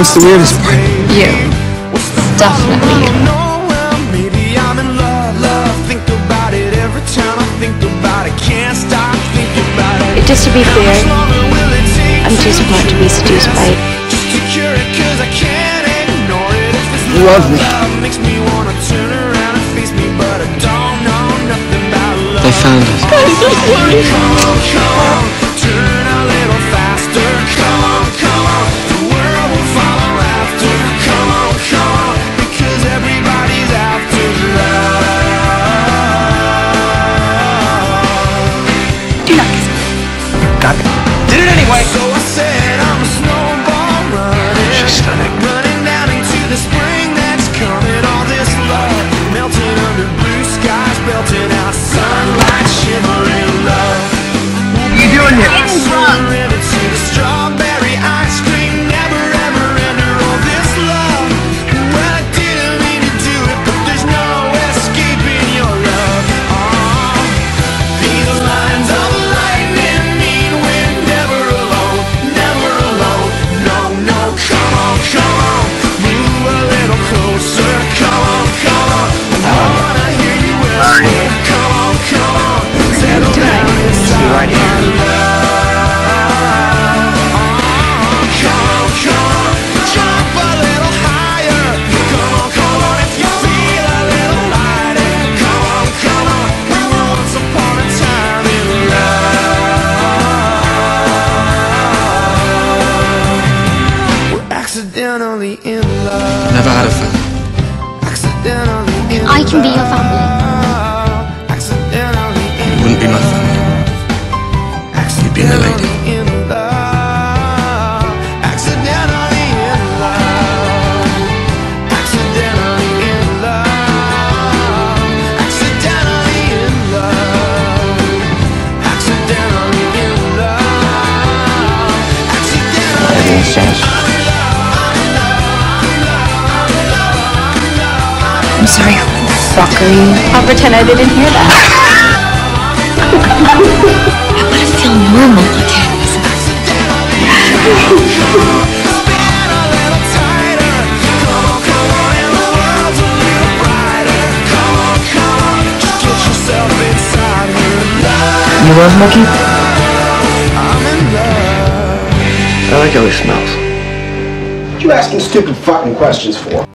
Who's the weirdest part? You. Definitely you. Just to be clear, I'm too smart to be seduced by it. You love me. They found us. Did it anyway. So I said I'm a snowball running. She's stunning. Running down into the spring that's coming. All this love melting under blue skies, belting out sunlight, shimmering love. What are you doing here? River to the strawberry ice cream, never ever enter all this love. Well, I didn't mean to do it, but there's no escaping your love. These lines of lightning mean we're never alone, never alone. No, no, come on, move a little closer. Come on, I wanna hear you whisper. Come on, settle down inside my love. Come on, jump a little higher. Come on, if you feel a little lighter. Come on, we were once upon a time in love. We're accidentally in love. Never had a family. Accidentally in love. I can be your family. Accidentally in You wouldn't be my family. You'd be my lady. in love. Accidentally in love. Accidentally in love. Accidentally in love. Accidentally in love. Everything's changed. I'm sorry, who the fuck are you? I'll pretend I didn't hear that. I want to feel normal again. You love Mickey? I like how he smells. What you asking stupid fucking questions for?